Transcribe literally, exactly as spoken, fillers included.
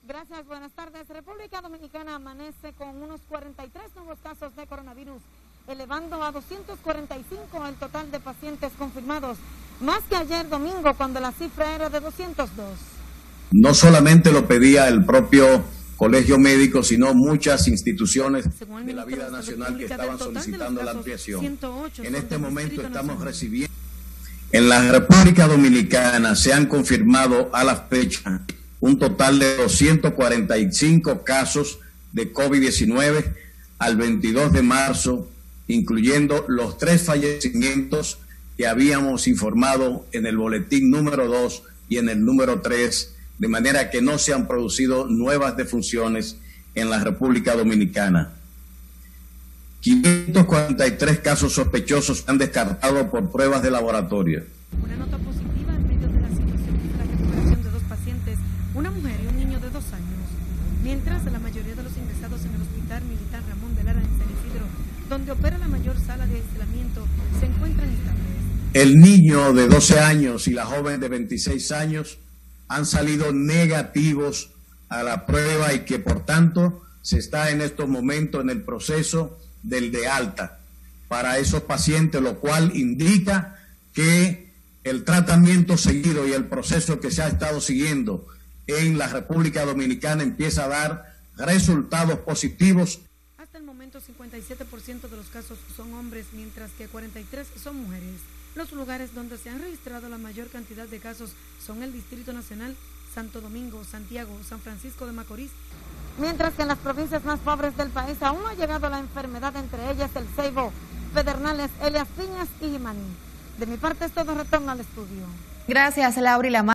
Gracias, buenas tardes. República Dominicana amanece con unos cuarenta y tres nuevos casos de coronavirus, elevando a doscientos cuarenta y cinco el total de pacientes confirmados, más que ayer domingo cuando la cifra era de doscientos dos. No solamente lo pedía el propio Colegio Médico, sino muchas instituciones de la vida nacional que estaban solicitando la ampliación. En este momento estamos recibiendo. En la República Dominicana se han confirmado a la fecha un total de doscientos cuarenta y cinco casos de COVID diecinueve al veintidós de marzo, incluyendo los tres fallecimientos que habíamos informado en el boletín número dos y en el número tres, de manera que no se han producido nuevas defunciones en la República Dominicana. quinientos cuarenta y tres casos sospechosos se han descartado por pruebas de laboratorio. Una nota positiva en medio de la situación de la recuperación de dos pacientes, una mujer y un niño de dos años, mientras la mayoría de los ingresados en el Hospital Militar Ramón de Lara en San Isidro, donde opera la mayor sala de aislamiento, se encuentran estables. El niño de doce años y la joven de veintiséis años han salido negativos a la prueba y que por tanto se está en estos momentos en el proceso del de alta para esos pacientes, lo cual indica que el tratamiento seguido y el proceso que se ha estado siguiendo en la República Dominicana empieza a dar resultados positivos. Hasta el momento cincuenta y siete por ciento de los casos son hombres, mientras que cuarenta y tres son mujeres. Los lugares donde se han registrado la mayor cantidad de casos son el Distrito Nacional, Santo Domingo, Santiago, San Francisco de Macorís, mientras que en las provincias más pobres del país aún no ha llegado la enfermedad, entre ellas el Ceibo, Pedernales, Elías Piñas y Jimaní. De mi parte es todo, retorno al estudio. Gracias, Laura. Y la